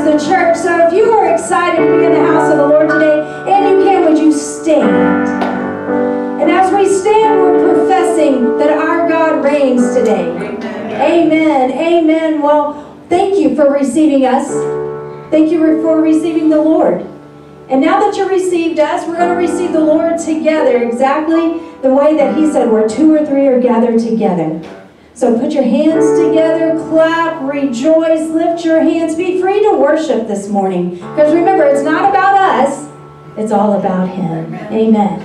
as the church. So if you are excited to be in the house of the Lord today, and you can, would you stand? And as we stand, we're professing that our God reigns today. Amen. Amen. Well, thank you for receiving us. Thank you for receiving the Lord. And now that you received us, we're going to receive the Lord together, exactly the way that He said, where 2 or 3 are gathered together. So put your hands together, clap, rejoice, lift your hands. Be free to worship this morning. Because remember, it's not about us, it's all about Him. Amen.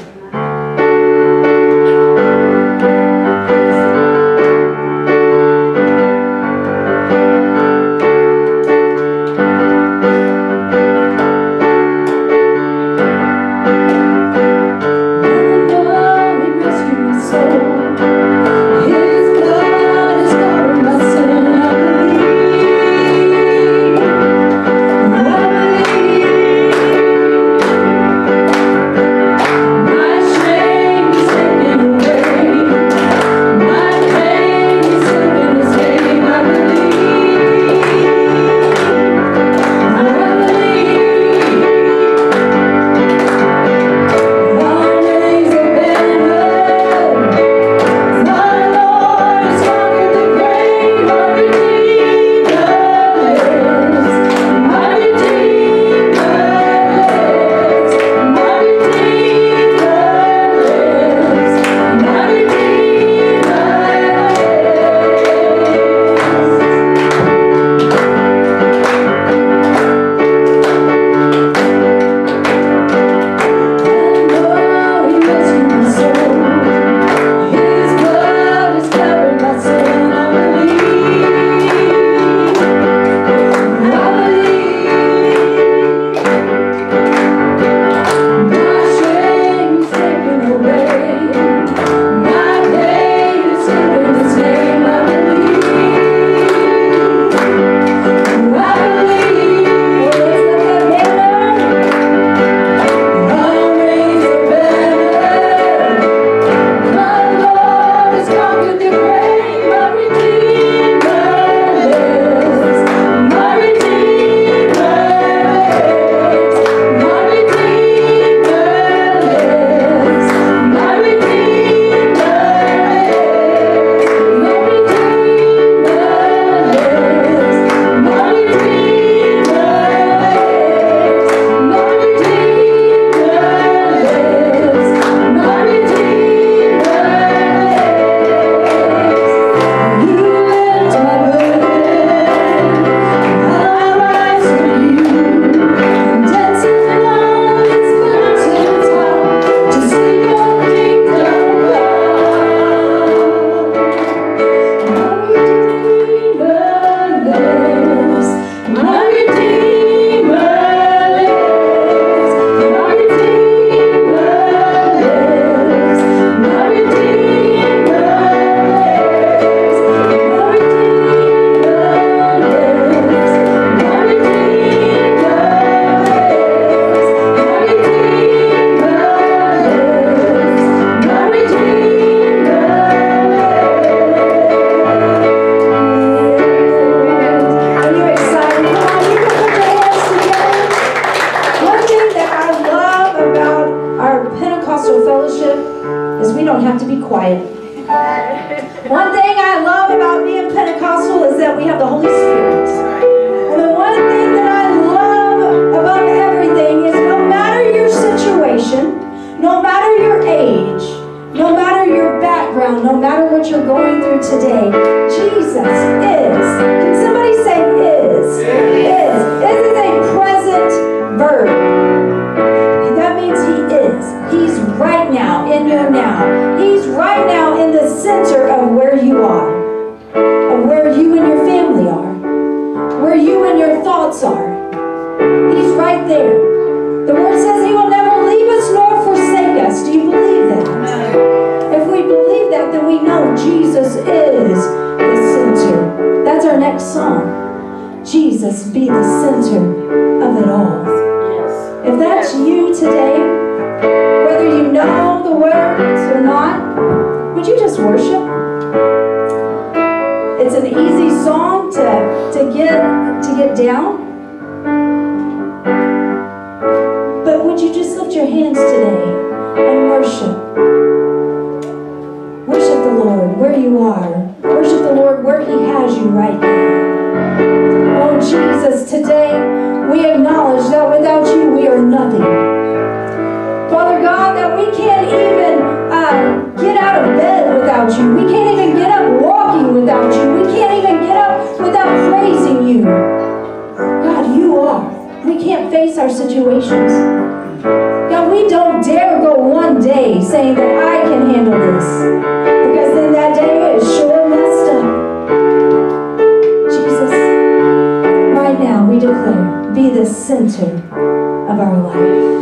It's an easy song to get down. hands today and worship. Worship the Lord where you are. Worship the Lord where He has you right now. Oh, Jesus, today we acknowledge that without you we are nothing. Father God, that we can't even get out of bed without you. We can't even get up walking without you. We can't even get up without praising you. God, you are. We can't face our situations. God, we don't dare go one day saying that I can handle this, because then that day is sure messed up. Jesus, right now we declare, be the center of our life.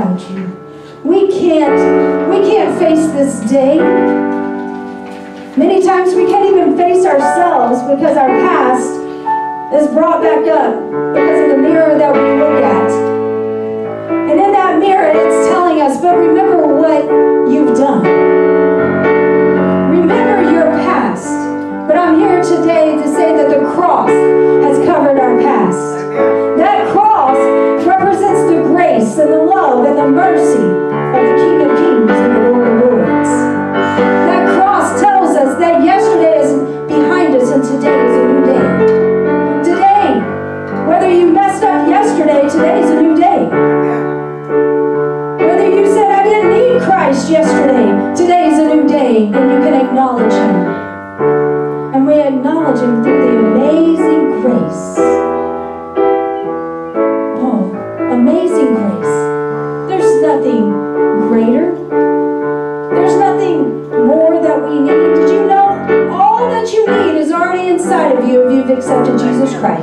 without you. We can't face this day. Many times we can't even face ourselves because our past is brought back up because of the mirror that we look at. And in that mirror, it's telling us, but remember what you've done. Remember your past. But I'm here today to say that the cross has covered our past. That cross represents the grace and the love and the mercy of the King of Kings and the Lord of Lords. That cross tells us that yesterday is behind us and today is a new day. Today, whether you messed up yesterday, today is a new day. Whether you said, I didn't need Christ yesterday, today is a new day, and you can acknowledge Him. And we acknowledge Him through the amazing grace. Oh, amazing grace. There's nothing greater. There's nothing more that we need. Did you know all that you need is already inside of you if you've accepted Jesus Christ?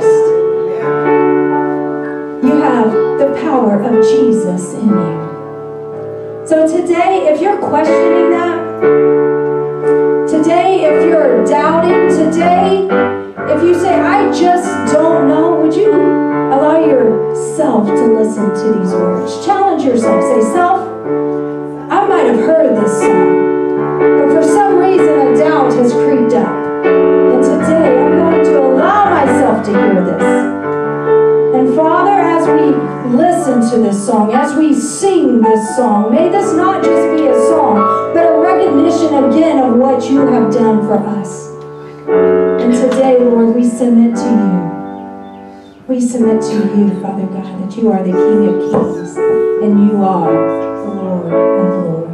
You have the power of Jesus in you. So today, if you're questioning that, today, if you're doubting, today, if you say, I just don't know, would you allow yourself to listen to these words? Challenge yourself. Say, self, I might have heard this song, but for some reason a doubt has creeped up. And today I'm going to allow myself to hear this. And Father, as we listen to this song, as we sing this song, may this not just be a song, but a recognition again of what you have done for us. And today, Lord, we submit to you. We submit to you, Father God, that you are the King of Kings and you are the Lord of Lords.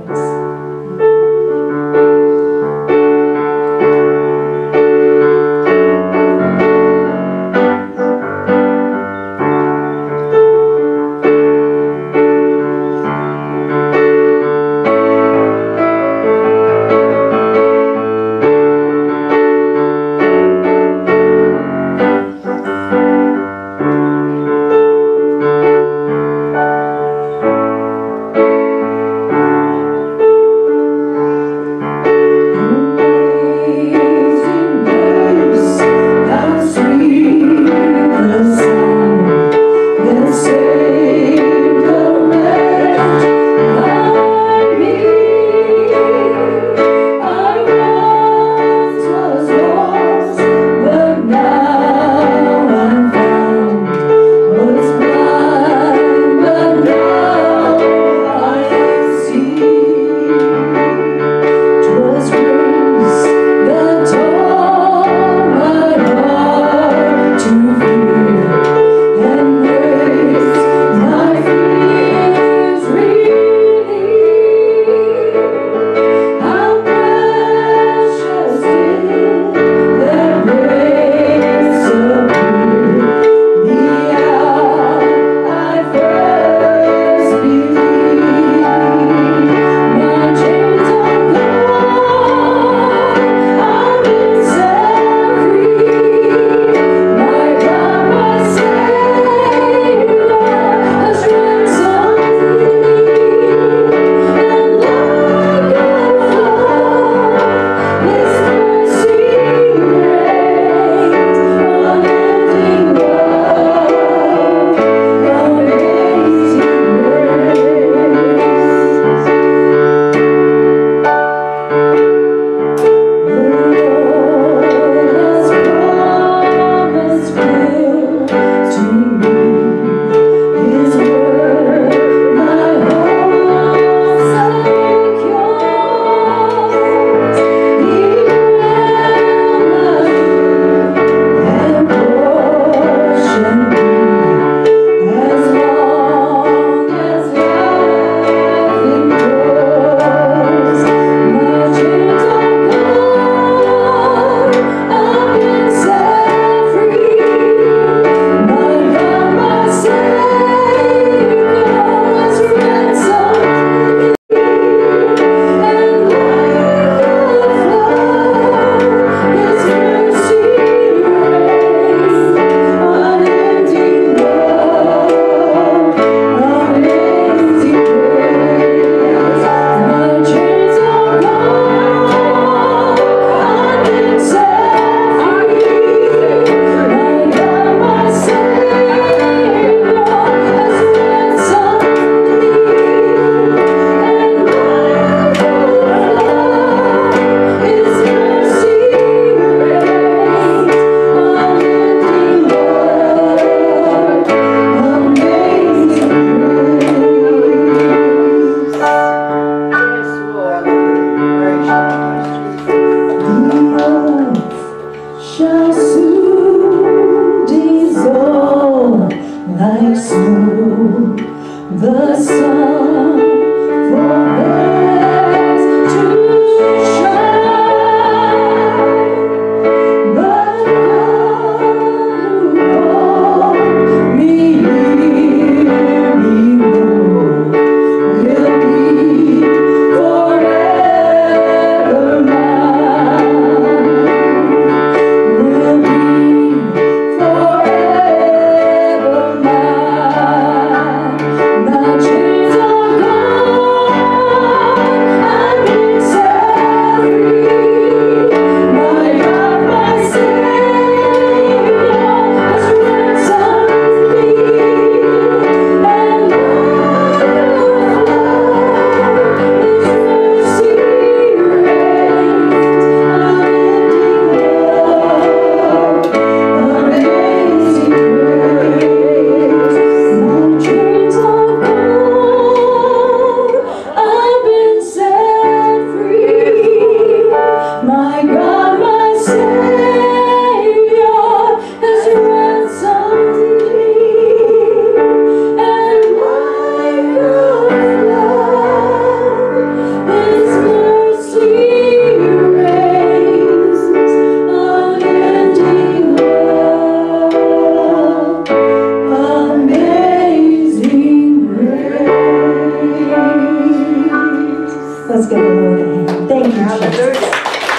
Amen. Thank you, Jesus.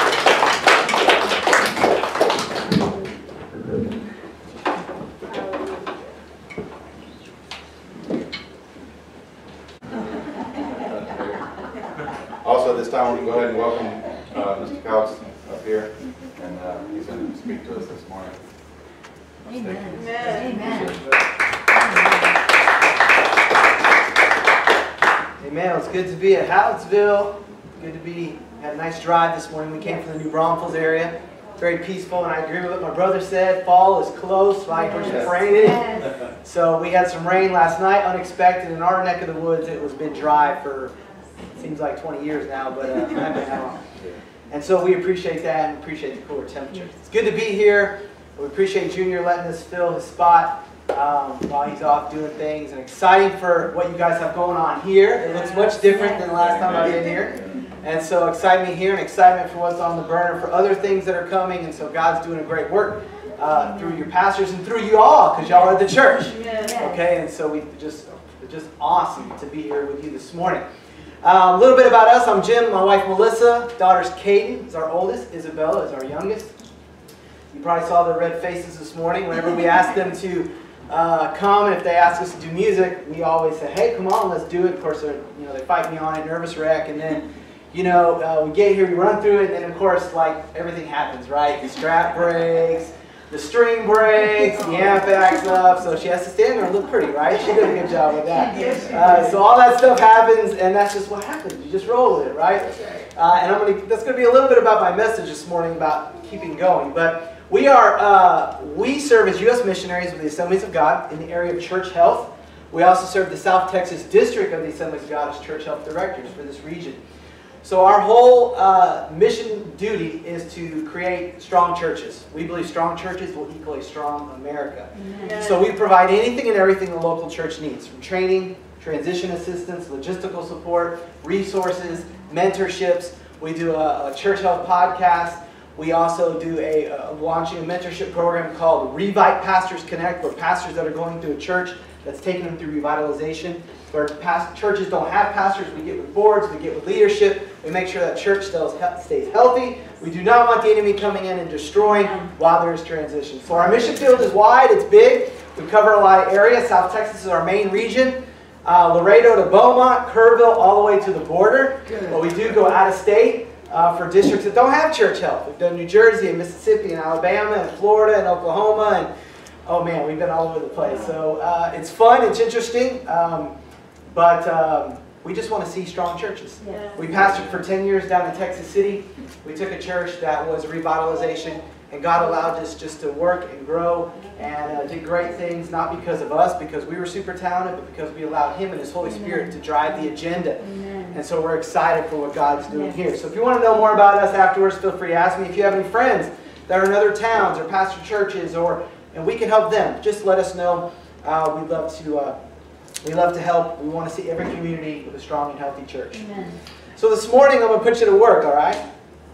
Also, at this time, we can go ahead and welcome Mr. Kautz up here, and he's going to speak to us this morning. Amen. Amen. Amen. It's good to be at Hallettsville. Good to be. Had a nice drive this morning. We came from the New Braunfels area. Very peaceful, and I agree with what my brother said. Fall is close, right? We're just raining. So we had some rain last night, unexpected. In our neck of the woods, it was been dry for seems like 20 years now, but not been that long. And so we appreciate that and appreciate the cooler temperature. It's good to be here. We appreciate Junior letting us fill his spot while he's off doing things. And exciting for what you guys have going on here. It looks much different than the last time I've been here. And so excitement here and excitement for what's on the burner for other things that are coming. And so God's doing a great work through your pastors and through you all, because y'all are the church. Okay, and so it's just awesome to be here with you this morning. A little bit about us. I'm Jim, my wife Melissa, daughter's Katie is our oldest, Isabella is our youngest. You probably saw their red faces this morning. Whenever we asked them to come, and if they ask us to do music, we always say, hey, come on, let's do it. Of course, they fight me on it, nervous wreck, and then, we get here, we run through it, and then, of course, like, everything happens, right? The strap breaks, the string breaks, the amp backs up, so she has to stand there and look pretty, right? She did a good job with that. So all that stuff happens, and that's just what happens. You just roll with it, right? And that's going to be a little bit about my message this morning about keeping going. But we serve as U.S. missionaries with the Assemblies of God in the area of church health. We also serve the South Texas District of the Assemblies of God as church health directors for this region. So our whole mission duty is to create strong churches. We believe strong churches will equal a strong America. Amen. So we provide anything and everything the local church needs, from training, transition assistance, logistical support, resources, mentorships. We do a church health podcast. We also do launching a mentorship program called Revite Pastors Connect, where pastors that are going through a church that's taking them through revitalization. Where churches don't have pastors, we get with boards, we get with leadership, we make sure that church stays healthy. We do not want the enemy coming in and destroying while there is transition. So our mission field is wide, it's big. We cover a lot of areas. South Texas is our main region. Laredo to Beaumont, Kerrville, all the way to the border. But we do go out of state for districts that don't have church health. We've done New Jersey and Mississippi and Alabama and Florida and Oklahoma. And oh man, we've been all over the place. So it's fun, it's interesting. But we just want to see strong churches. Yeah. We pastored for 10 years down in Texas City. We took a church that was revitalization, and God allowed us just to work and grow and did great things, not because of us, because we were super talented, but because we allowed Him and His Holy Spirit to drive the agenda. Amen. And so we're excited for what God's doing here. So if you want to know more about us afterwards, feel free to ask me. If you have any friends that are in other towns or pastor churches, and we can help them, just let us know. We love to help. We want to see every community with a strong and healthy church. Amen. So this morning, I'm going to put you to work, all right?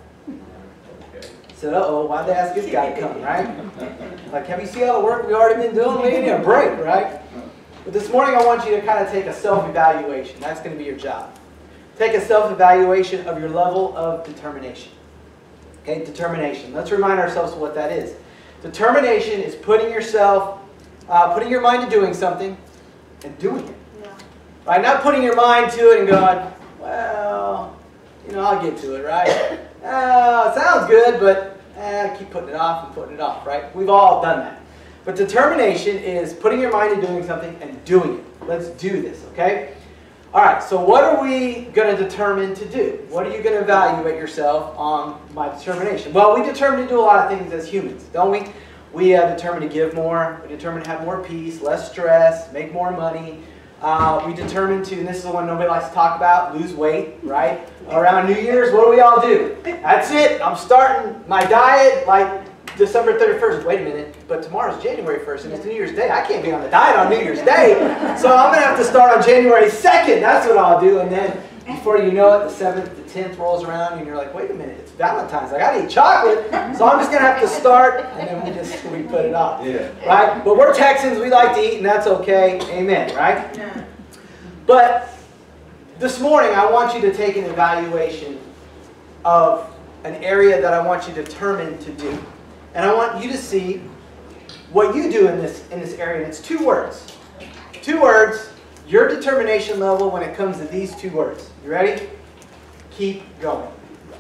Said, uh-oh, why'd they ask this guy to come, right? Like, have you seen all the work we've already been doing? We need a break, right? But this morning, I want you to kind of take a self-evaluation. That's going to be your job. Take a self-evaluation of your level of determination. Okay, determination. Let's remind ourselves what that is. Determination is putting your mind to doing something, and doing it. Yeah. Right? Not putting your mind to it and going, well, I'll get to it, right? It sounds good, but I keep putting it off and putting it off, right? We've all done that. But determination is putting your mind to doing something and doing it. Let's do this, okay? All right, so what are we going to determine to do? What are you going to evaluate yourself on my determination? Well, we determine to do a lot of things as humans, don't we? We determine to give more. We determine to have more peace, less stress, make more money. We determine to, and this is the one nobody likes to talk about, lose weight, right? Around New Year's, what do we all do? That's it. I'm starting my diet like December 31st. Wait a minute, but tomorrow's January 1st and it's New Year's Day. I can't be on the diet on New Year's Day. So I'm going to have to start on January 2nd. That's what I'll do. And then before you know it, the 7th, the 10th rolls around and you're like, wait a minute, it's Valentine's. I got to eat chocolate. So I'm just going to have to start and then we put it off. Yeah. Right? But we're Texans. We like to eat and that's okay. Amen. Right? Yeah. But this morning I want you to take an evaluation of an area that I want you determined to do. And I want you to see what you do in this area. And it's 2 words. 2 words, your determination level when it comes to these 2 words. You ready? Keep going.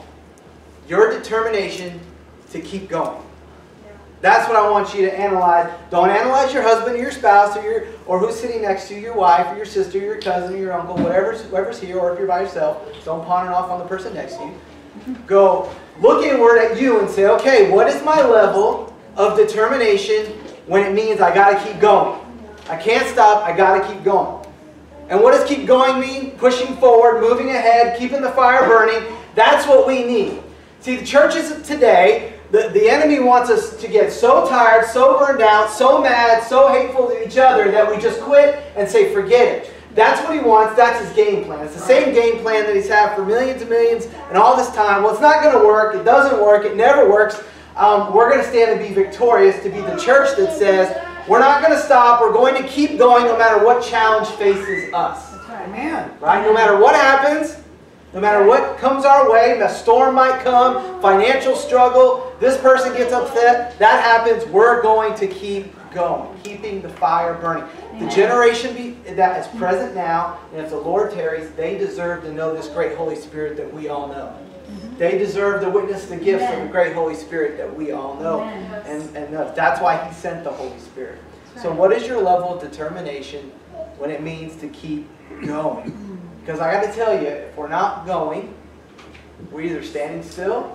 Your determination to keep going. That's what I want you to analyze. Don't analyze your husband or your spouse or who's sitting next to you, your wife or your sister, or your cousin or your uncle, whoever's here, or if you're by yourself. Don't pawn it off on the person next to you. Go look inward at you and say, okay, what is my level of determination when it means I got to keep going? I can't stop, I got to keep going. And what does keep going mean? Pushing forward, moving ahead, keeping the fire burning. That's what we need. See, the churches of today, the enemy wants us to get so tired, so burned out, so mad, so hateful to each other that we just quit and say, forget it. That's what he wants. That's his game plan. It's the same game plan that he's had for millions and millions and all this time. Well, it's not going to work. It doesn't work. It never works. We're going to stand and be victorious to be the church that says, we're not going to stop. We're going to keep going no matter what challenge faces us. That's right. Amen. Right? No matter what happens, no matter what comes our way, a storm might come, financial struggle, this person gets upset, that happens, we're going to keep going, keeping the fire burning. The generation that is present now, and if the Lord tarries, they deserve to know this great Holy Spirit that we all know. They deserve to witness the gifts of the great Holy Spirit that we all know. And that's why He sent the Holy Spirit. So what is your level of determination when it means to keep going? Because I got to tell you, if we're not going, we're either standing still,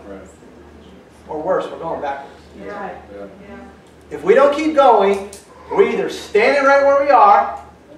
or worse, we're going backwards. Right. If we don't keep going, we're either standing right where we are,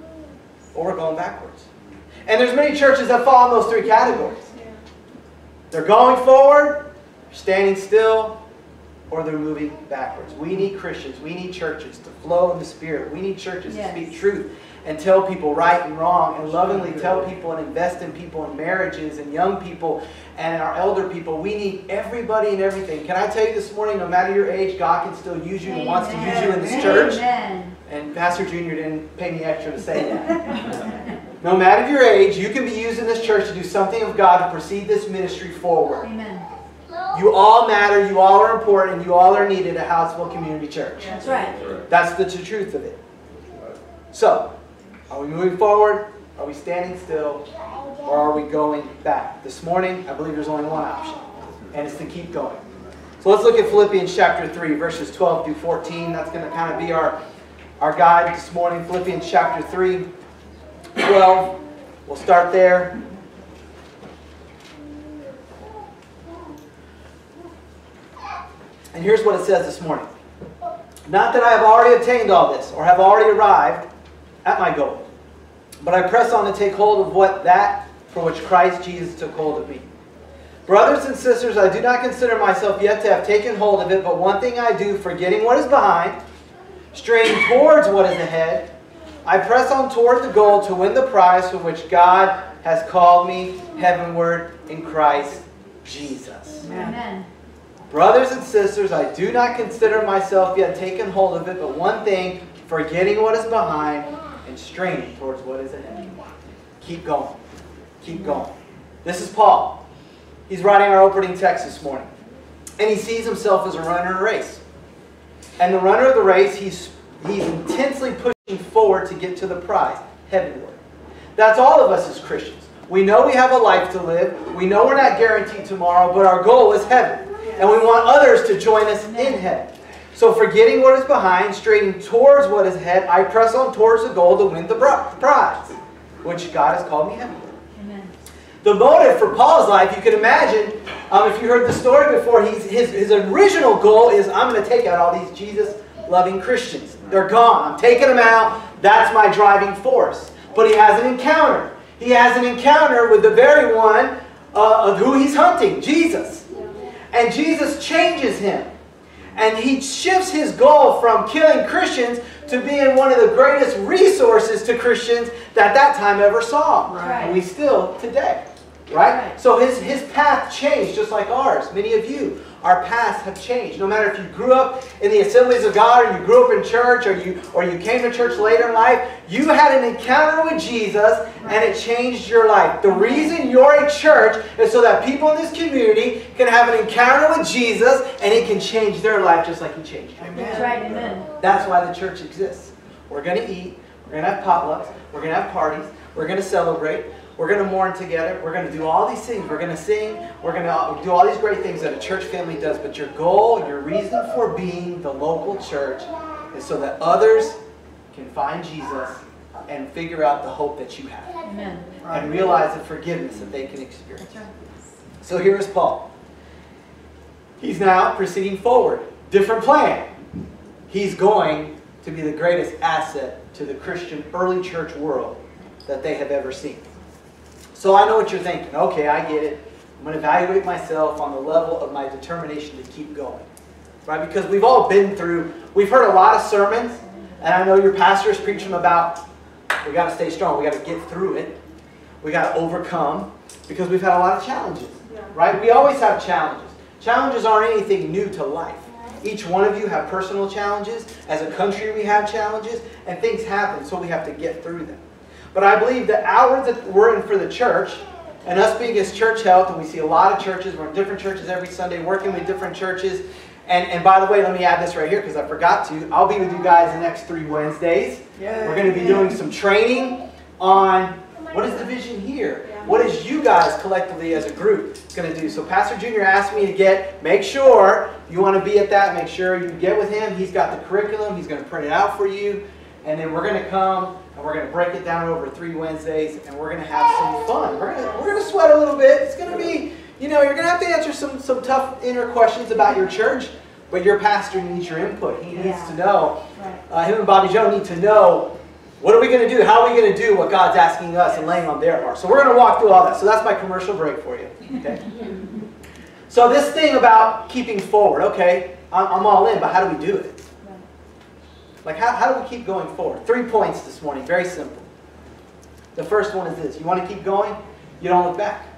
or we're going backwards. And there's many churches that fall in those 3 categories. They're going forward, standing still, or they're moving backwards. We need Christians, we need churches to flow in the Spirit. We need churches to speak truth and tell people right and wrong, and lovingly tell people and invest in people and marriages and young people and our elder people. We need everybody and everything. Can I tell you this morning, no matter your age, God can still use you and wants to use you in this church. And Pastor Junior didn't pay me extra to say that. No matter your age, you can be used in this church to do something of God to proceed this ministry forward. Amen. You all matter, you all are important, you all are needed at Houseville Community Church. That's right. That's the truth of it. So, are we moving forward? Are we standing still? Or are we going back? This morning, I believe there's only one option, and it's to keep going. So let's look at Philippians chapter 3, verses 12 through 14. That's going to kind of be our guide this morning. Philippians chapter 3, 12. We'll start there. And here's what it says this morning. Not that I have already obtained all this, or have already arrived at my goal, but I press on to take hold of that for which Christ Jesus took hold of me. Brothers and sisters, I do not consider myself yet to have taken hold of it, but one thing I do, forgetting what is behind, straining towards what is ahead, I press on toward the goal to win the prize for which God has called me heavenward in Christ Jesus. Amen. Brothers and sisters, I do not consider myself yet taken hold of it, but one thing, forgetting what is behind and straining towards what is ahead. Keep going. Keep going. This is Paul. He's writing our opening text this morning. And he sees himself as a runner in a race. And the runner of the race, he's intensely pushing forward to get to the prize, heavenward. That's all of us as Christians. We know we have a life to live. We know we're not guaranteed tomorrow, but our goal is heaven. And we want others to join us in heaven. So forgetting what is behind, straining towards what is ahead, I press on towards the goal to win the prize, which God has called me heavenward. Amen. The motive for Paul's life, you can imagine, if you heard the story before, his original goal is, I'm going to take out all these Jesus-loving Christians. They're gone. I'm taking them out. That's my driving force. But he has an encounter. He has an encounter with the very one of who he's hunting, Jesus. And Jesus changes him. And he shifts his goal from killing Christians to being one of the greatest resources to Christians that time ever saw. Right. And we still today. Right? So his path changed just like ours. Many of you, our paths have changed. No matter if you grew up in the assemblies of God, or you grew up in church, or you came to church later in life, you had an encounter with Jesus and it changed your life. The reason you're a church is so that people in this community can have an encounter with Jesus and it can change their life just like He changed yours. That's right, amen. That's why the church exists. We're going to eat. We're going to have potlucks. We're going to have parties. We're going to celebrate. We're going to mourn together. We're going to do all these things. We're going to sing. We're going to do all these great things that a church family does. But your goal, your reason for being the local church is so that others can find Jesus and figure out the hope that you have. Amen. And realize the forgiveness that they can experience. So here is Paul. He's now proceeding forward. Different plan. He's going to be the greatest asset to the Christian early church world that they have ever seen. So I know what you're thinking. Okay, I get it. I'm going to evaluate myself on the level of my determination to keep going. Right? Because we've all been through, we've heard a lot of sermons, and I know your pastors preach them about, we got to stay strong, we got to get through it, we got to overcome, because we've had a lot of challenges. Right? We always have challenges. Challenges aren't anything new to life. Each one of you have personal challenges. As a country, we have challenges, and things happen, so we have to get through them. But I believe the hour that we're in for the church, and us being as Church Health, and we see a lot of churches, we're in different churches every Sunday, working with different churches. And by the way, let me add this right here, because I forgot to. I'll be with you guys the next 3 Wednesdays. We're going to be doing some training on what is the vision here? What is you guys collectively as a group going to do? So Pastor Junior asked me to make sure you want to be at that, make sure you get with him. He's got the curriculum. He's going to print it out for you. And then we're going to come and we're going to break it down over 3 Wednesdays, and we're going to have some fun. We're going to sweat a little bit. It's going to be, you're going to have to answer some tough inner questions about your church, but your pastor needs your input. He needs to know. Him and Bobby Joe need to know, what are we going to do? How are we going to do what God's asking us and laying on their heart? So we're going to walk through all that. So that's my commercial break for you. Okay. So this thing about keeping forward, okay, I'm all in, but how do we do it? Like, how do we keep going forward? 3 points this morning, very simple. The first one is this. You want to keep going? You don't look back.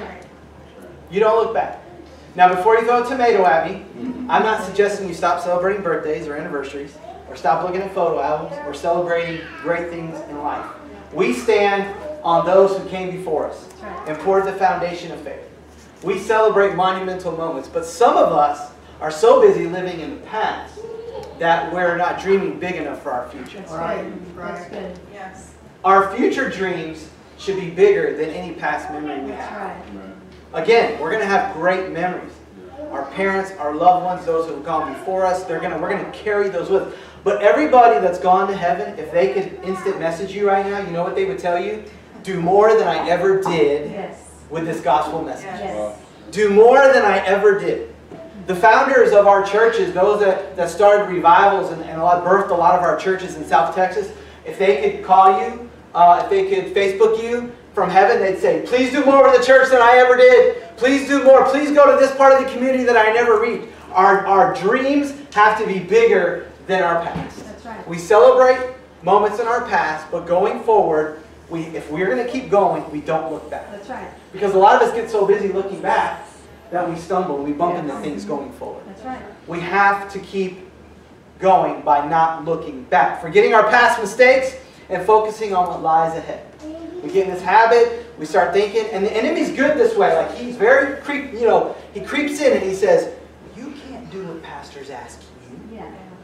You don't look back. Now, before you throw a tomato at me, I'm not suggesting you stop celebrating birthdays or anniversaries, or stop looking at photo albums, or celebrating great things in life. We stand on those who came before us and poured the foundation of faith. We celebrate monumental moments, but some of us are so busy living in the past that we're not dreaming big enough for our future. That's good. Yes. Our future dreams should be bigger than any past memory we have. Again, we're going to have great memories. Our parents, our loved ones, those who have gone before us, we're going to carry those with us. But everybody that's gone to heaven, if they could instant message you right now, you know what they would tell you? Do more than I ever did with this gospel message. Yes. Do more than I ever did. The founders of our churches, those that started revivals and birthed a lot of our churches in South Texas, if they could call you, if they could Facebook you from heaven, they'd say, please do more with the church than I ever did. Please do more. Please go to this part of the community that I never reached. Our dreams have to be bigger than our past. That's right. We celebrate moments in our past, but going forward, if we're going to keep going, we don't look back. That's right. Because a lot of us get so busy looking back that we stumble, we bump into things going forward. That's right. We have to keep going by not looking back, forgetting our past mistakes and focusing on what lies ahead. We get in this habit, we start thinking, and the enemy's good this way. Like, he's very he creeps in and he says, you can't do what pastor's asking you.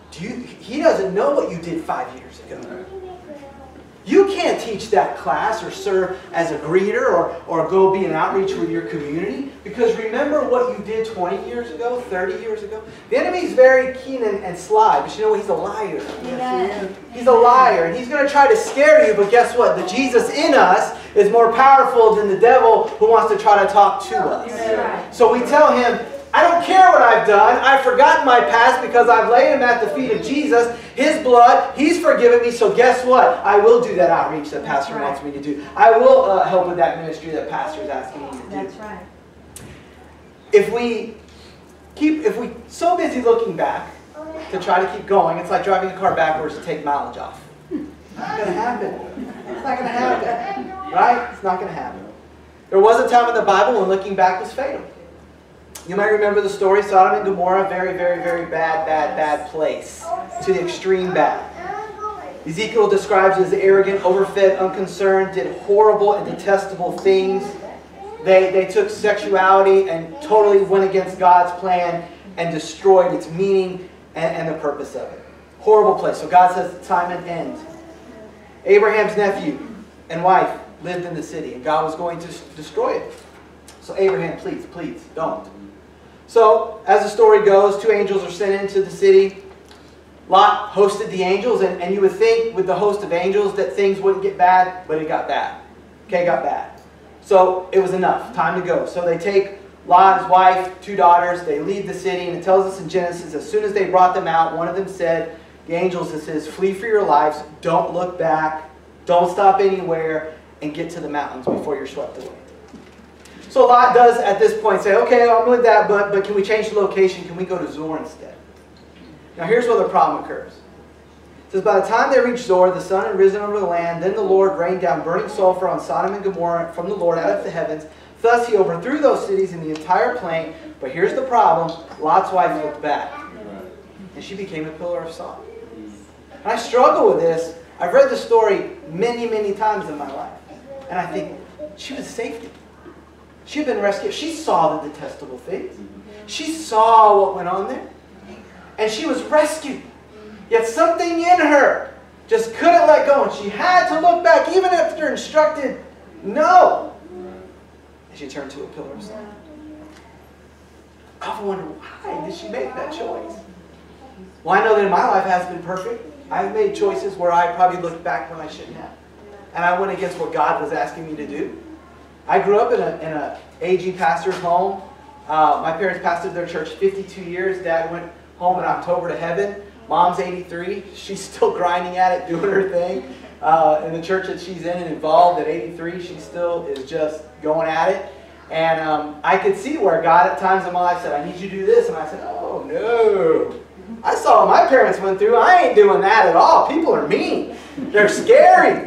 He doesn't know what you did 5 years ago. You can't teach that class or serve as a greeter or go be an outreach with your community, because remember what you did 20 years ago, 30 years ago? The enemy's very keen and sly, but you know what? He's a liar. He's a liar, and he's going to try to scare you, but guess what? The Jesus in us is more powerful than the devil who wants to try to talk to us. So we tell him, I don't care what I've done. I've forgotten my past because I've laid him at the feet of Jesus. His blood, he's forgiven me. So guess what? I will do that outreach that pastor wants me to do. I will help with that ministry that pastor is asking me to do. That's right. If we so busy looking back to try to keep going, it's like driving a car backwards to take mileage off. It's not going to happen. It's not going to happen. Right? It's not going to happen. There was a time in the Bible when looking back was fatal. You might remember the story, Sodom and Gomorrah, very, very, very bad place. To the extreme bad. Ezekiel describes it as arrogant, overfed, unconcerned, did horrible and detestable things. They took sexuality and totally went against God's plan and destroyed its meaning and the purpose of it. Horrible place. So God says time and end. Abraham's nephew and wife lived in the city, and God was going to destroy it. So Abraham, please, don't. So, as the story goes, 2 angels are sent into the city. Lot hosted the angels, and you would think with the host of angels that things wouldn't get bad, but it got bad. Okay, it got bad. So, it was enough. Time to go. So, they take Lot, his wife, 2 daughters, they leave the city, and it tells us in Genesis, as soon as they brought them out, one of them said, the angels, it says, flee for your lives, don't look back, don't stop anywhere, and get to the mountains before you're swept away. So Lot does at this point say, okay, I'm with that, but can we change the location? Can we go to Zoar instead? Now here's where the problem occurs. It says, by the time they reached Zoar, the sun had risen over the land. Then the Lord rained down burning sulfur on Sodom and Gomorrah from the Lord out of the heavens. Thus he overthrew those cities in the entire plain. But here's the problem. Lot's wife looked back. And she became a pillar of salt. And I struggle with this. I've read the story many, many times in my life. And I think, she was safety. She had been rescued. She saw the detestable things. She saw what went on there. And she was rescued. Yet something in her just couldn't let go. And she had to look back even after instructed, no. And she turned to a pillar of salt. I often wonder, why did she make that choice? Well, I know that in my life it hasn't been perfect. I've made choices where I probably looked back when I shouldn't have. And I went against what God was asking me to do. I grew up in an aging pastor's home. My parents pastored their church 52 years. Dad went home in October to heaven. Mom's 83. She's still grinding at it, doing her thing. In the church that she's in and involved at 83, she still is just going at it. And I could see where God at times in my life said, I need you to do this. And I said, oh, no. I saw what my parents went through. I ain't doing that at all. People are mean. They're scary.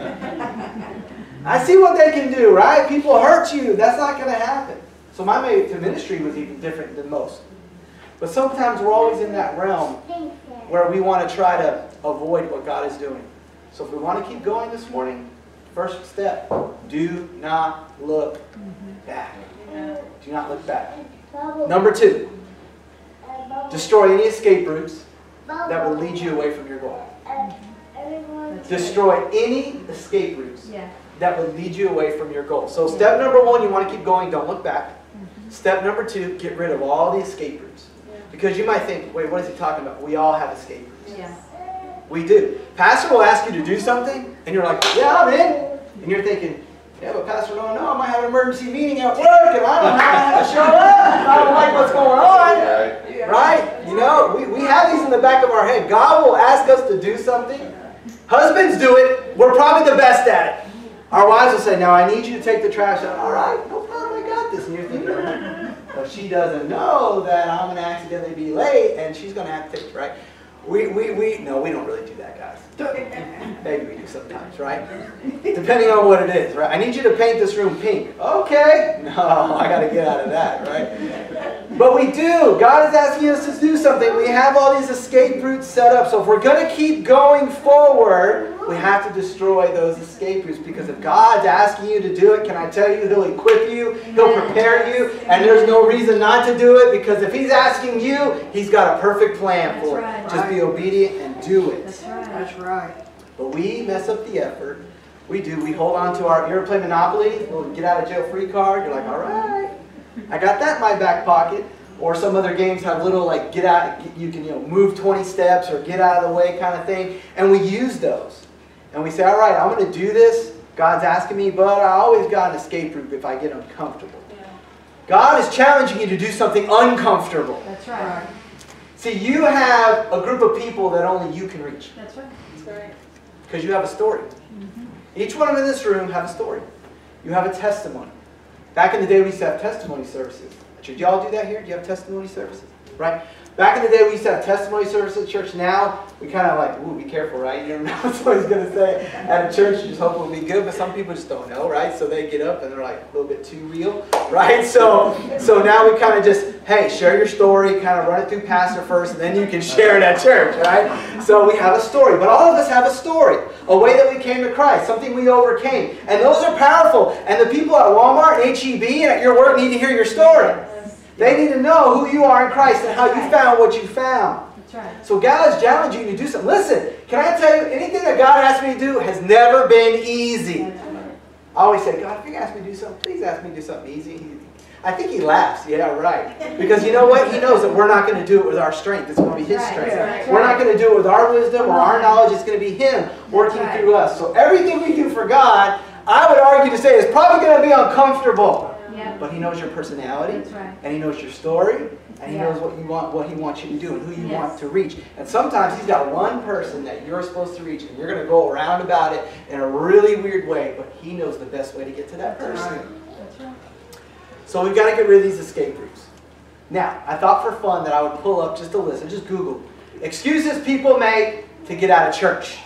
I see what they can do, right? People hurt you. That's not going to happen. So my way to ministry was even different than most. But sometimes we're always in that realm where we want to try to avoid what God is doing. So if we want to keep going this morning, first step, do not look back. Do not look back. Number 2, destroy any escape routes that will lead you away from your goal. Destroy any escape routes that will lead you away from your goal. So step number 1, you want to keep going, don't look back. Step number 2, get rid of all the escape routes. Because you might think, wait, what is he talking about? We all have escape routes. Yeah. We do. Pastor will ask you to do something, and you're like, yeah, I'm in. And you're thinking, yeah, but Pastor, no, I might have an emergency meeting at work, and I don't know how to show up. I don't like what's going on. Right? You know, we have these in the back of our head. God will ask us to do something. Husbands do it. We're probably the best at it. Our wives will say, now I need you to take the trash out. All right, no problem, I got this. And you're thinking, well, she doesn't know that I'm going to accidentally be late, and she's going to have to take it, right? No, we don't really do that, guys. Maybe we do sometimes, right? Depending on what it is, right? I need you to paint this room pink. Okay. No, I got to get out of that, right? But we do. God is asking us to do something. We have all these escape routes set up. So if we're going to keep going forward, we have to destroy those escape routes. Because if God's asking you to do it, can I tell you, He'll equip you, He'll prepare you, and there's no reason not to do it. Because if He's asking you, He's got a perfect plan for it. Just be obedient and do it. That's right. But we mess up the effort. We do. We hold on to our, you ever play Monopoly? Little get out of jail free card. You're like, all right, I got that in my back pocket. Or some other games have little like get out, you can move 20 steps or get out of the way kind of thing. And we use those. And we say, all right, I'm going to do this. God's asking me, but I always got an escape route if I get uncomfortable. Yeah. God is challenging you to do something uncomfortable. That's right. See, you have a group of people that only you can reach. That's right. That's right. Because you have a story. Each one of them in this room have a story. You have a testimony. Back in the day, we used to have testimony services. Did y'all do that here? Do you have testimony services? right? Back in the day, we used to have testimony service at church. Now, we kind of like, ooh, be careful, right? You never know what somebody's going to say at a church. You just hope it'll be good, but some people just don't know, right? So they get up and they're like a little bit too real, right? So now we kind of just, hey, share your story, kind of run it through pastor first, and then you can share it at church, right? So we have a story, but all of us have a story, a way that we came to Christ, something we overcame, and those are powerful. And the people at Walmart and HEB and at your work need to hear your story. They need to know who you are in Christ and how you found what you found. That's right. So God is challenging you to do something. Listen, can I tell you, anything that God asks me to do has never been easy. I always say, God, if you're going to ask me to do something, please ask me to do something easy. I think He laughs. Yeah, right. Because you know what? He knows that we're not going to do it with our strength. It's going to be His strength. Right. We're not going to do it with our wisdom or our knowledge. It's going to be Him working through us. So everything we do for God, I would argue to say, is probably going to be uncomfortable. But He knows your personality, and He knows your story, and He knows what you want, what He wants you to do, and who you want to reach. And sometimes He's got one person that you're supposed to reach, and you're going to go around about it in a really weird way, but He knows the best way to get to that person. That's right. So we've got to get rid of these escape routes. Now, I thought for fun that I would pull up just a list, and just Google excuses people make to get out of church.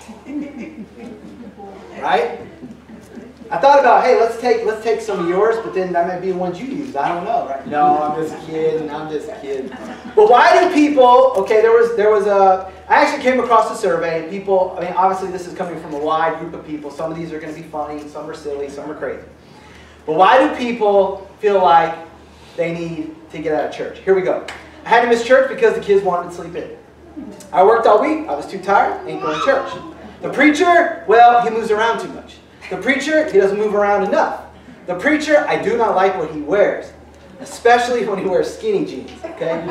Right? I thought about, hey, let's take some of yours, but then that might be the ones you use. I don't know, right? No, I'm just kidding. I'm just kidding. But why do people? Okay, there was a. I actually came across a survey, and people. I mean, obviously, this is coming from a wide group of people. Some of these are going to be funny, some are silly, some are crazy. But why do people feel like they need to get out of church? Here we go. I had to miss church because the kids wanted to sleep in. I worked all week. I was too tired. Ain't going to church. The preacher, well, he moves around too much. The preacher, he doesn't move around enough. The preacher, I do not like what he wears, especially when he wears skinny jeans, okay?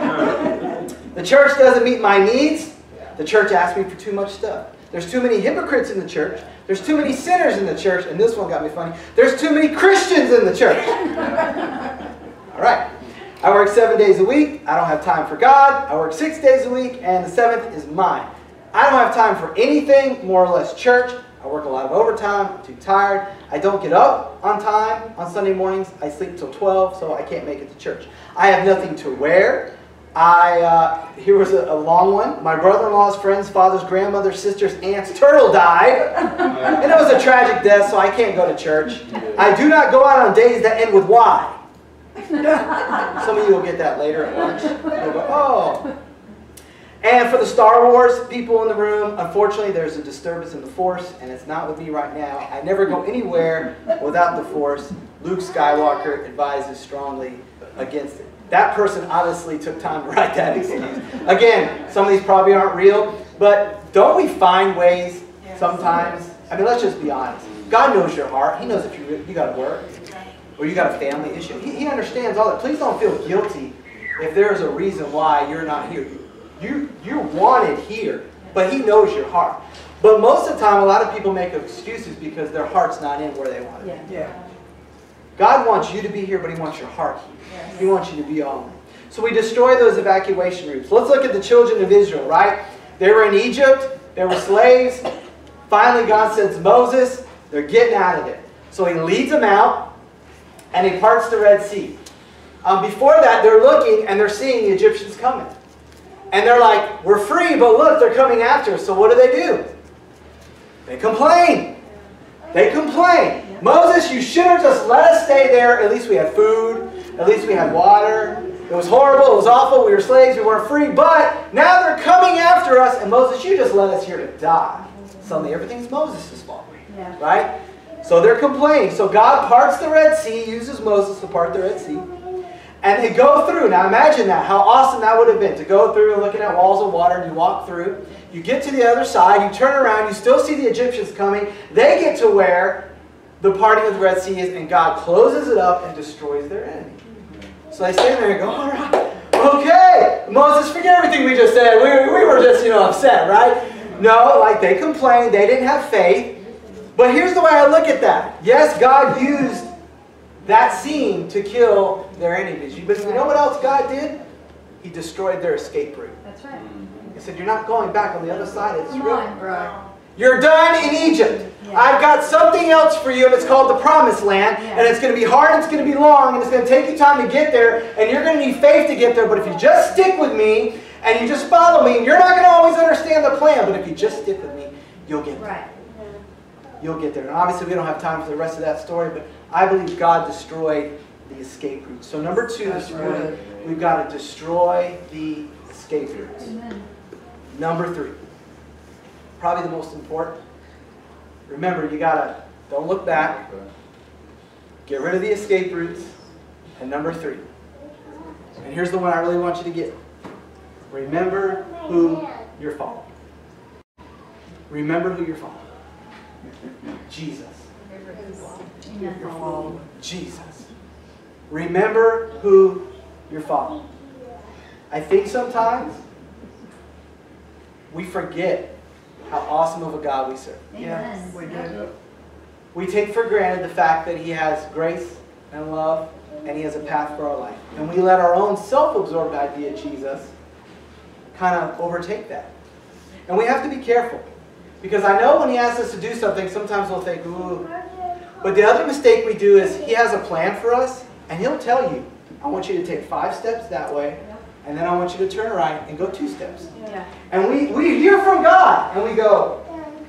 The church doesn't meet my needs. The church asks me for too much stuff. There's too many hypocrites in the church. There's too many sinners in the church. And this one got me funny. There's too many Christians in the church. All right. I work 7 days a week. I don't have time for God. I work 6 days a week, and the 7th is mine. I don't have time for anything, more or less church. I work a lot of overtime. I'm too tired. I don't get up on time on Sunday mornings. I sleep until 12, so I can't make it to church. I have nothing to wear. Here was a long one. My brother-in-law's friend's father's grandmother's sister's aunt's turtle died. And it was a tragic death, so I can't go to church. I do not go out on days that end with Y. Some of you will get that later at lunch. You'll go, oh. And for the Star Wars people in the room, unfortunately there's a disturbance in the Force, and it's not with me right now. I never go anywhere without the Force. Luke Skywalker advises strongly against it. That person honestly took time to write that excuse. Again, some of these probably aren't real, but don't we find ways sometimes? I mean, let's just be honest. God knows your heart. He knows if you got to work or you got a family issue. He understands all that. Please don't feel guilty if there's a reason why you're not here. You're wanted here, but He knows your heart. But most of the time, a lot of people make excuses because their heart's not in where they want it. Yeah. God wants you to be here, but He wants your heart here. Yes. He wants you to be all in. So we destroy those evacuation routes. Let's look at the children of Israel, right? They were in Egypt. They were slaves. Finally, God sends Moses. They're getting out of there. So He leads them out, and He parts the Red Sea. Before that, they're looking, and they're seeing the Egyptians coming. And they're like, we're free, but look, they're coming after us. So what do? They complain. They complain. Moses, you should have just let us stay there. At least we had food. At least we had water. It was horrible. It was awful. We were slaves. We weren't free. But now they're coming after us. And Moses, you just let us here to die. Suddenly everything's Moses' fault. Yeah. Right? So they're complaining. So God parts the Red Sea, uses Moses to part the Red Sea. And they go through. Now imagine that. How awesome that would have been to go through and looking at walls of water, and you walk through. You get to the other side. You turn around. You still see the Egyptians coming. They get to where the parting of the Red Sea is, and God closes it up and destroys their enemy. So they stand there and go, all right, okay, Moses, forget everything we just said. We were just, upset, right? No, like they complained. They didn't have faith. But here's the way I look at that. Yes, God used that scene to kill their enemies. But you know what else God did? He destroyed their escape route. That's right. He said, you're not going back on the other side of this river. Right. You're done in Egypt. Yeah. I've got something else for you, and it's called the Promised Land. Yeah. And it's going to be hard, it's going to be long, and it's going to take you time to get there. And you're going to need faith to get there. But if you just stick with me, and you just follow me, and you're not going to always understand the plan, but if you just stick with me, you'll get there. Right. You'll get there. And obviously we don't have time for the rest of that story, but I believe God destroyed the escape routes. So number 2 this morning, we've got to destroy the escape routes. Amen. Number 3, probably the most important. Remember, you gotta, don't look back, get rid of the escape routes, and number 3. And here's the one I really want you to get. Remember who you're following. Remember who you're following. Jesus. Jesus. Remember who you're following. I think sometimes we forget how awesome of a God we serve. Yes, we do. We take for granted the fact that He has grace and love, and He has a path for our life. And we let our own self-absorbed idea of Jesus kind of overtake that. And we have to be careful. Because I know when He asks us to do something, sometimes we'll think, ooh. But the other mistake we do is He has a plan for us, and He'll tell you, I want you to take 5 steps that way, and then I want you to turn right and go 2 steps. Yeah. And we hear from God, and we go,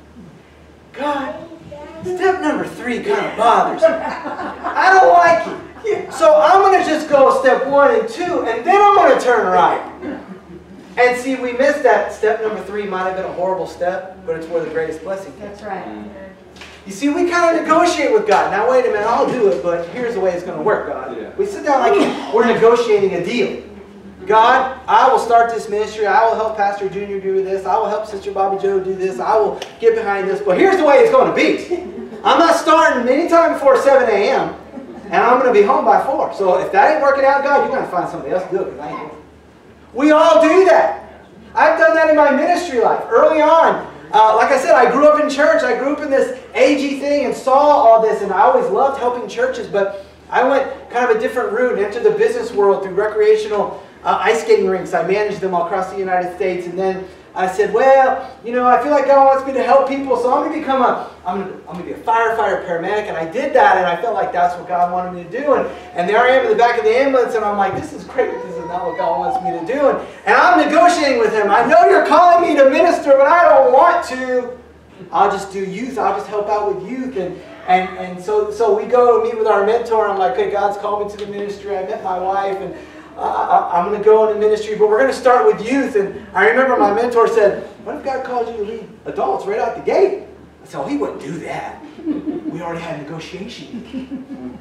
God, step number 3 kind of bothers me. I don't like it. So I'm going to just go step 1 and 2, and then I'm going to turn right. And see, we missed that. Step number 3 might have been a horrible step, but it's where the greatest blessing came. That's right. You see, we kind of negotiate with God. Now, wait a minute, I'll do it, but here's the way it's going to work, God. Yeah. We sit down like we're negotiating a deal. God, I will start this ministry. I will help Pastor Junior do this. I will help Sister Bobby Joe do this. I will get behind this. But here's the way it's going to be. I'm not starting anytime before 7 a.m., and I'm going to be home by 4. So if that ain't working out, God, you're going to find somebody else to do it, because I ain't doing it. We all do that. I've done that in my ministry life. Early on, like I said, I grew up in church. I grew up in this AG thing and saw all this, and I always loved helping churches, but I went kind of a different route, entered the business world through recreational ice skating rinks. I managed them all across the United States, and then I said, well, you know, I feel like God wants me to help people, so I'm going to become I'm going to be a firefighter, paramedic, and I did that, and I felt like that's what God wanted me to do, and there I am in the back of the ambulance, and I'm like, this is great, but this is not what God wants me to do, and I'm negotiating with Him. I know you're calling me to minister, but I don't want to. I'll just do youth. I'll just help out with youth, and so we go meet with our mentor. I'm like, okay, God's called me to the ministry. I met my wife, and I'm going to go into ministry, but we're going to start with youth. And I remember my mentor said, what if God called you to lead adults right out the gate? I said, oh, He wouldn't do that. We already had negotiation.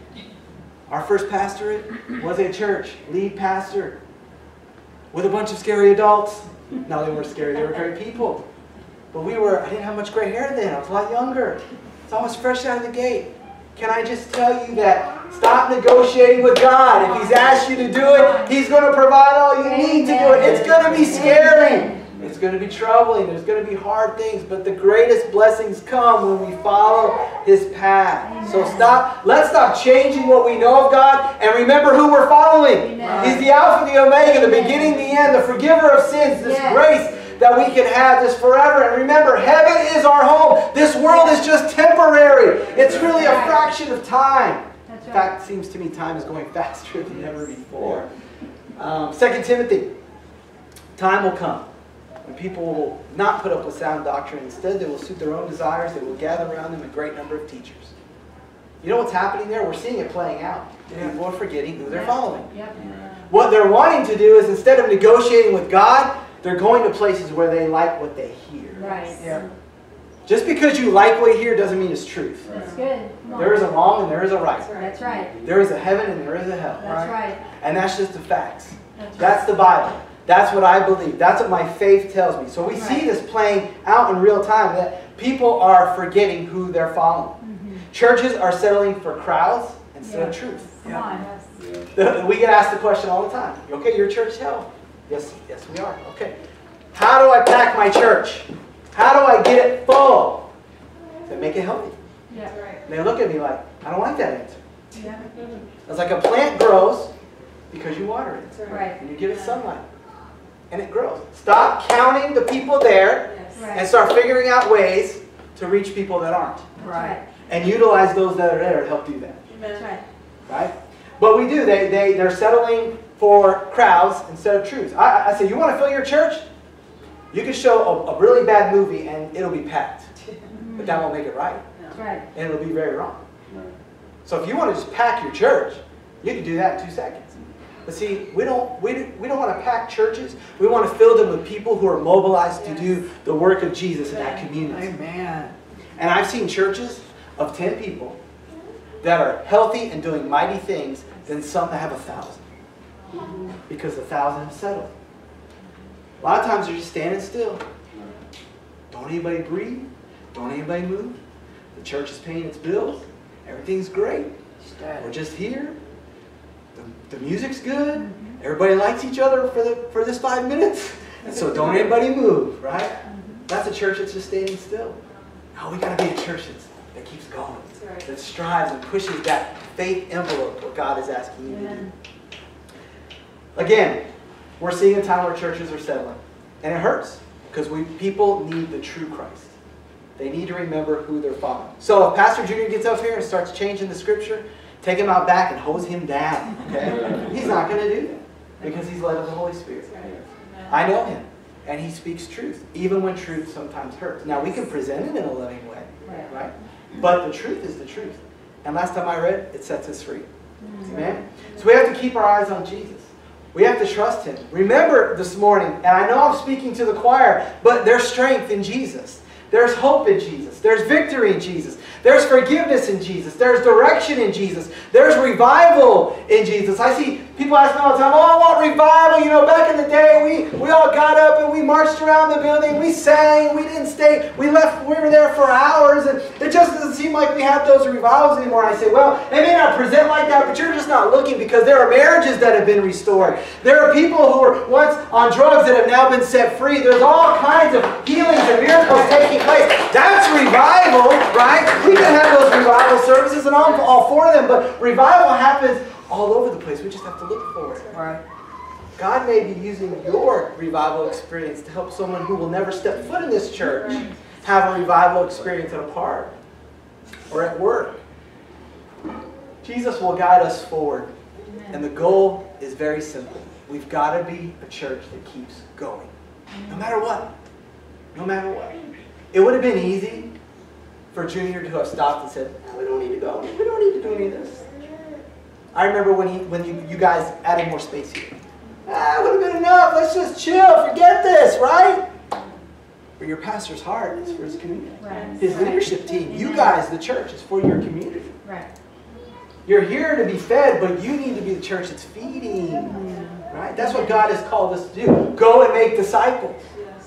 Our first pastorate was a church, lead pastor, with a bunch of scary adults. No, they weren't scary. They were great people. But I didn't have much gray hair then. I was a lot younger. So I was fresh out of the gate. Can I just tell you that stop negotiating with God. If He's asked you to do it, He's going to provide all you need to do it. It's going to be scary. It's going to be troubling. There's going to be hard things. But the greatest blessings come when we follow His path. So let's stop changing what we know of God and remember who we're following. He's the Alpha, the Omega, the beginning, the end, the forgiver of sins, this grace that we can have this forever. And remember, heaven is our home. This world is just temporary. It's really a fraction of time. In fact, it seems to me time is going faster than ever before. 2 Timothy, time will come when people will not put up with sound doctrine. Instead, they will suit their own desires. They will gather around them a great number of teachers. You know what's happening there? We're seeing it playing out. People are forgetting who they're following. What they're wanting to do is, instead of negotiating with God, they're going to places where they like what they hear. Right. Yeah. Just because you like what you hear doesn't mean it's truth. That's good. There is a wrong and there is a right. That's right. There is a heaven and there is a hell. That's right. And that's just the facts. That's That's the Bible. That's what I believe. That's what my faith tells me. So we see this playing out in real time, that people are forgetting who they're following. Churches are settling for crowds instead of truth. Come on. We get asked the question all the time. Okay, your church hell? Yes, we are. Okay. How do I pack my church? How do I get it full? To make it healthy. Yeah. Right. And they look at me like, I don't like that answer. Yeah. It's like a plant grows because you water it. Right. And you give it sunlight. and it grows. Stop counting the people there and start figuring out ways to reach people that aren't. Right. And utilize those that are there to help do that. That's right. Right? But we do. They're settling for crowds instead of truths. I say, you want to fill your church? You can show a really bad movie and it'll be packed. But that won't make it right. That's right. And it'll be very wrong. So if you want to just pack your church, you can do that in 2 seconds. But see, we don't want to pack churches. We want to fill them with people who are mobilized to do the work of Jesus in that community. Amen. And I've seen churches of 10 people that are healthy and doing mighty things than some that have 1,000. Because 1,000 have settled. A lot of times they're just standing still. Don't anybody breathe. Don't anybody move. The church is paying its bills. Everything's great. We're just here. The music's good. Everybody likes each other for this 5 minutes. And so don't anybody move, right? That's a church that's just standing still. No, we got to be a church that keeps going. That strives and pushes that faith envelope what God is asking you to do. Again, we're seeing a time where churches are settling. And it hurts. Because people need the true Christ. They need to remember who they're following. So if Pastor Junior gets up here and starts changing the scripture, take him out back and hose him down. Okay? He's not going to do that. Because he's led of the Holy Spirit. I know him. And he speaks truth. Even when truth sometimes hurts. Now we can present it in a loving way. Right? But the truth is the truth. And last time I read, it sets us free. Amen? So we have to keep our eyes on Jesus. We have to trust him. Remember this morning, and I know I'm speaking to the choir, but there's strength in Jesus. There's hope in Jesus. There's victory in Jesus. There's forgiveness in Jesus. There's direction in Jesus. There's revival in Jesus. I see people ask me all the time, oh, I want revival. You know, back in the day, we all got up and we marched around the building. We sang. We didn't stay. We were there for hours. And it just doesn't seem like we have those revivals anymore. I say, well, they may not present like that, but you're just not looking, because there are marriages that have been restored. There are people who were once on drugs that have now been set free. There's all kinds of healings and miracles taking place. That's revival, right? We can have those revival services, and I'm all for them, but revival happens all over the place. We just have to look for it. Right. God may be using your revival experience to help someone who will never step foot in this church have a revival experience at a park or at work. Jesus will guide us forward, and the goal is very simple. We've got to be a church that keeps going, no matter what. No matter what. It would have been easy for Junior to have stopped and said, we don't need to go. We don't need to do any of this. I remember when you guys added more space here. It would have been enough. Let's just chill. Forget this, right? But your pastor's heart is for his community. Right. His leadership team, you guys, the church, is for your community. Right. You're here to be fed, but you need to be the church that's feeding. Right? That's what God has called us to do. Go and make disciples.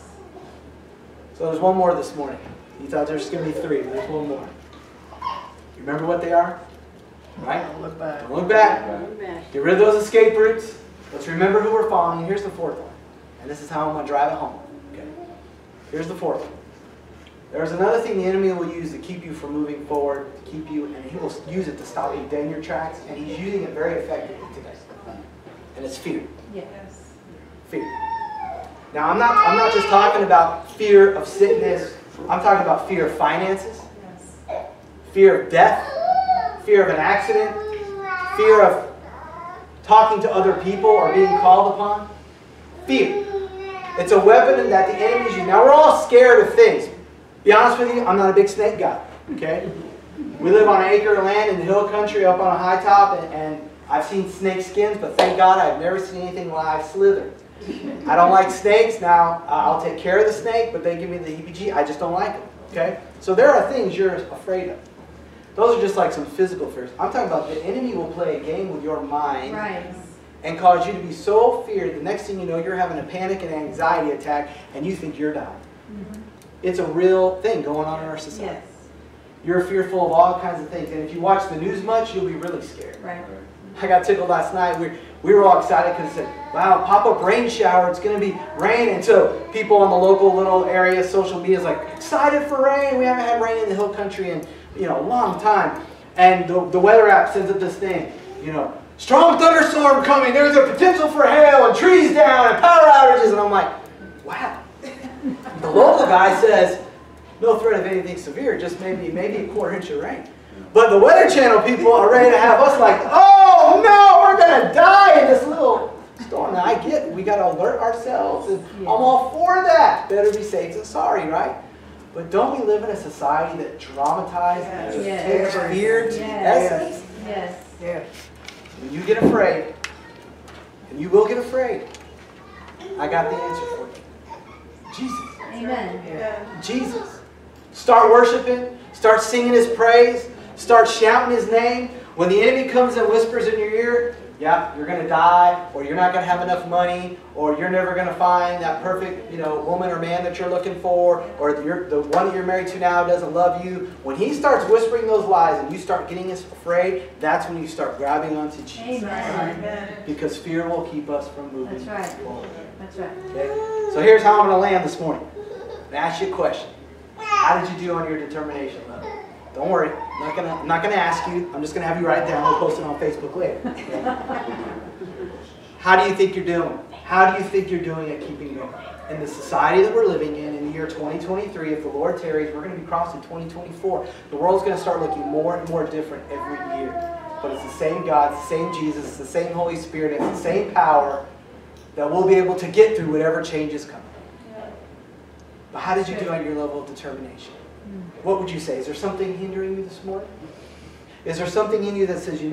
So there's one more this morning. You thought there's going to be 3. There's one more. You remember what they are? Right? Don't look back. Don't look back. Get rid of those escape routes. Let's remember who we're following. And here's the 4th one. And this is how I'm going to drive it home. Okay. Here's the 4th one. There's another thing the enemy will use to keep you from moving forward, to keep you, and he will use it to stop you dead in your tracks, and he's using it very effectively today. And it's fear. Yes. Fear. Now, I'm not just talking about fear of sickness. I'm talking about fear of finances, fear of death, fear of an accident, fear of talking to other people or being called upon. Fear. It's a weapon that the enemy uses. Now, we're all scared of things. Be honest with you, I'm not a big snake guy. Okay? We live on an acre of land in the hill country up on a high top, and I've seen snake skins, but thank God I've never seen anything live slither. I don't like snakes. Now, I'll take care of the snake, but they give me the heebie-jeebies. I just don't like them. Okay? So there are things you're afraid of. Those are just like some physical fears. I'm talking about the enemy will play a game with your mind and cause you to be so feared, the next thing you know, you're having a panic and anxiety attack, and you think you're dying. It's a real thing going on in our society. You're fearful of all kinds of things. And if you watch the news much, you'll be really scared. I got tickled last night. We were all excited because it said, wow, pop-up rain shower. It's going to be rain. And so people on the local little area, social media is like, excited for rain. We haven't had rain in the hill country in a long time. And the weather app sends up this thing, strong thunderstorm coming. There's a potential for hail and trees down and power outages and I'm like, wow. The local guy says, no threat of anything severe, just maybe a quarter-inch of rain. But the Weather Channel people are ready to have us like, oh no, we're going to die in this little storm. Now I get it. We got to alert ourselves, and I'm all for that. Better be safe than sorry, right? But don't we live in a society that dramatizes and takes fear to essence? Yes. Yeah. When you get afraid, and you will get afraid, I got the answer for you. Jesus. Amen. Yeah. Jesus. Start worshiping. Start singing His praise. Start shouting His name. When the enemy comes and whispers in your ear, yeah, you're going to die, or you're not going to have enough money, or you're never going to find that perfect, woman or man that you're looking for, or the one that you're married to now doesn't love you. When he starts whispering those lies and you start getting afraid, that's when you start grabbing onto Jesus. Amen. Because fear will keep us from moving That's right. forward. That's right. Okay? So here's how I'm going to land this morning. I'm going to ask you a question. How did you do on your determination level? Don't worry. I'm not going to ask you. I'm just going to have you write it down. We'll post it on Facebook later. Okay? How do you think you're doing? How do you think you're doing at keeping going? In the society that we're living in the year 2023, if the Lord tarries, we're going to be crossing 2024. The world's going to start looking more and more different every year. But it's the same God, it's the same Jesus, it's the same Holy Spirit, it's the same power that we'll be able to get through whatever changes come. But how did you do on your level of determination? What would you say? Is there something hindering you this morning? Is there something in you that says,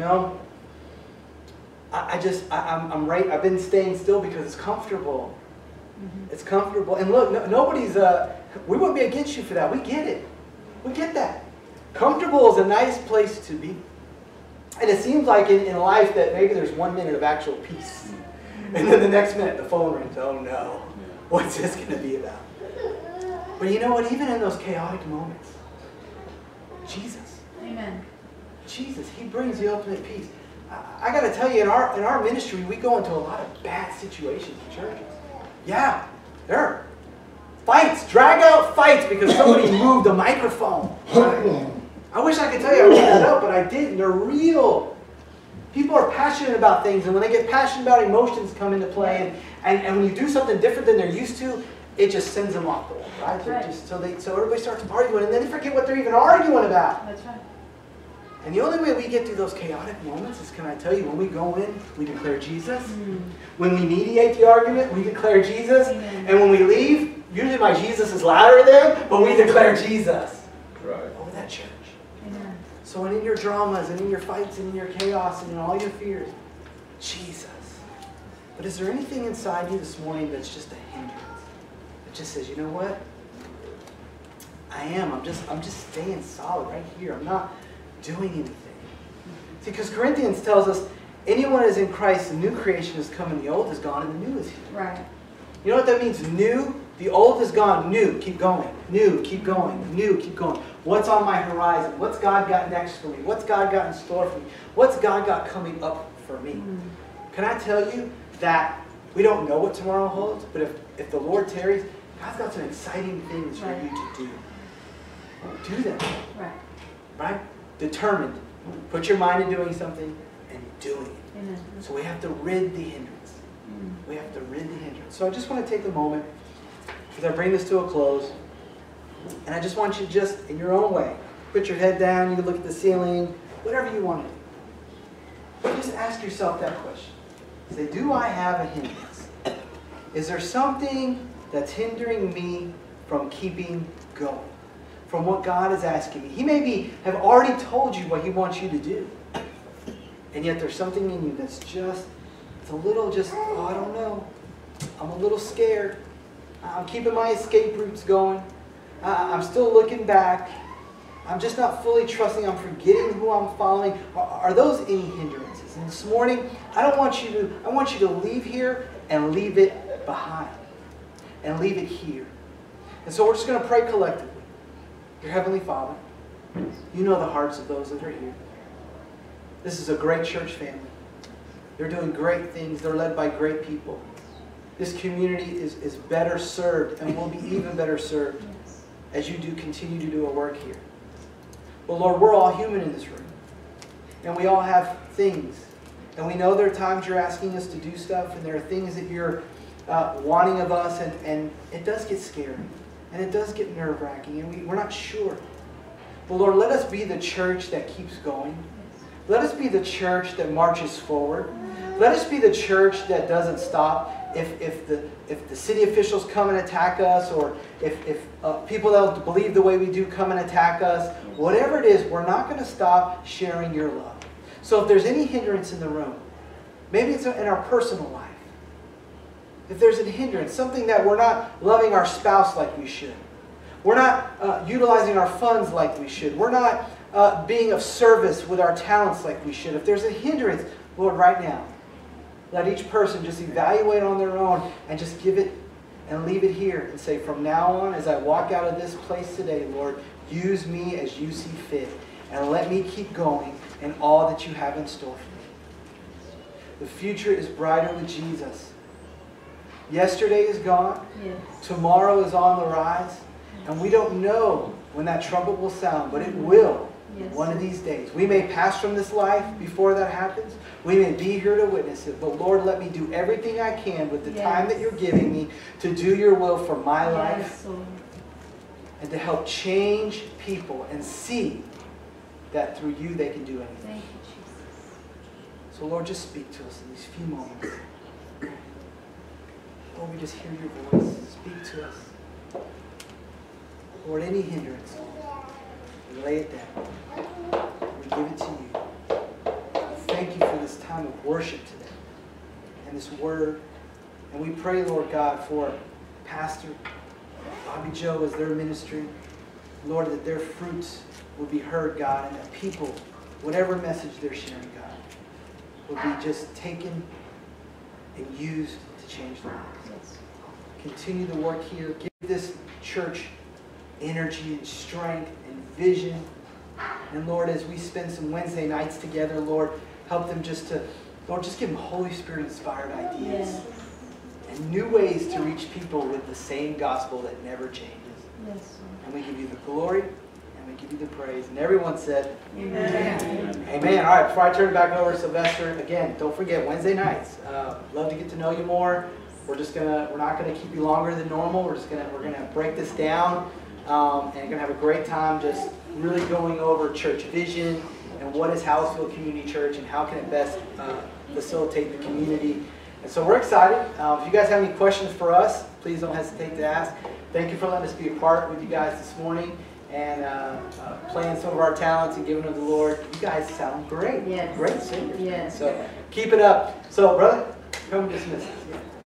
I'm right. I've been staying still because it's comfortable. It's comfortable. And look, nobody's, we wouldn't be against you for that. We get it. We get that. Comfortable is a nice place to be. And it seems like in life that maybe there's 1 minute of actual peace. And then the next minute the phone rings. Oh no. What's this going to be about? But you know what? Even in those chaotic moments, Jesus. Amen. Jesus, He brings the ultimate peace. I got to tell you, in our ministry, we go into a lot of bad situations in churches. Yeah, there are fights, drag out fights because somebody moved a microphone. I wish I could tell you I made that up, but I didn't. They're real. People are passionate about things, and when they get passionate about, emotions come into play. And when you do something different than they're used to, it just sends them off the wall, right? Right. So everybody starts arguing, and then they forget what they're even arguing about. That's right. And the only way we get through those chaotic moments is, can I tell you, when we go in, we declare Jesus. When we mediate the argument, we declare Jesus. And when we leave, usually my Jesus is louder than, but we declare Jesus. Right. Over that church. Amen. So in your dramas, and in your fights, and in your chaos, and in all your fears, Jesus. But is there anything inside you this morning that's just a hindrance? That just says, you know what? I'm just staying solid right here. I'm not doing anything. See, because Corinthians tells us, anyone is in Christ, the new creation has come, and the old is gone, and the new is here. Right. You know what that means? New. The old is gone. New. Keep going. New. Keep going. New. Keep going. What's on my horizon? What's God got next for me? What's God got in store for me? What's God got coming up for me? Can I tell you that we don't know what tomorrow holds, but if the Lord tarries, God's got some exciting things for you to do. Do them. Right. Right? Determined. Put your mind in doing something and doing it. Amen. So we have to rid the hindrance. We have to rid the hindrance. So I just want to take a moment as I bring this to a close. And I just want you to in your own way, put your head down, you can look at the ceiling, whatever you want to do. But just ask yourself that question. Say, do I have a hindrance? Is there something that's hindering me from keeping going? From what God is asking me? He maybe have already told you what He wants you to do. And yet there's something in you that's it's a little oh, I don't know. I'm a little scared. I'm keeping my escape routes going. I'm still looking back. I'm just not fully trusting. I'm forgetting who I'm following. Are those any hindrances? And this morning, I want you to leave here and leave it behind. And leave it here. And so we're just going to pray collectively. Your Heavenly Father, you know the hearts of those that are here. This is a great church family. They're doing great things. They're led by great people. This community is better served and will be even better served as you continue to do a work here. Well, Lord, we're all human in this room. And we all have things. And we know there are times you're asking us to do stuff, and there are things that you're wanting of us, and it does get scary, and it does get nerve-wracking, and we're not sure. But Lord, let us be the church that keeps going. Let us be the church that marches forward. Let us be the church that doesn't stop. If the city officials come and attack us, or if people that don't believe the way we do come and attack us, whatever it is, we're not going to stop sharing your love. So if there's any hindrance in the room, maybe it's in our personal life. If there's a hindrance, something that we're not loving our spouse like we should. We're not utilizing our funds like we should. We're not being of service with our talents like we should. If there's a hindrance, Lord, right now, let each person just evaluate on their own and just give it and leave it here and say, from now on, as I walk out of this place today, Lord, use me as you see fit, and let me keep going in all that you have in store for me. The future is brighter with Jesus. Yesterday is gone. Yes. Tomorrow is on the rise. And we don't know when that trumpet will sound, but it will. Yes. One of these days. We may pass from this life before that happens. We may be here to witness it. But Lord, let me do everything I can with the time that you're giving me to do your will for my life. Lord. And to help change people and see that through you they can do anything. Thank you, Jesus. So Lord, just speak to us in these few moments. Lord, we just hear your voice. Speak to us. Lord, any hindrance, we lay it down. We give it to you. Thank you for this time of worship today and this word. And we pray, Lord God, for Pastor Bobby Joe as their ministry. Lord, that their fruits would be heard, God, and that people, whatever message they're sharing, God, would be just taken and used to change their lives. Continue to work here. Give this church energy and strength and vision. And Lord, as we spend some Wednesday nights together, Lord, help them just give them Holy Spirit inspired ideas and new ways to reach people with the same gospel that never changes. Yes. And we give you the glory and we give you the praise. And everyone said, Amen. Amen. All right, before I turn it back over to Sylvester, again, don't forget Wednesday nights. Love to get to know you more. We're not gonna keep you longer than normal. We're gonna break this down. And you're going to have a great time just really going over church vision and what is Hallettsville Community Church and how can it best facilitate the community. And so we're excited. If you guys have any questions for us, please don't hesitate to ask. Thank you for letting us be a part with you guys this morning and playing some of our talents and giving them to the Lord. You guys sound great. Yes. Great singers. Yes. So keep it up. So, brother, come dismiss us.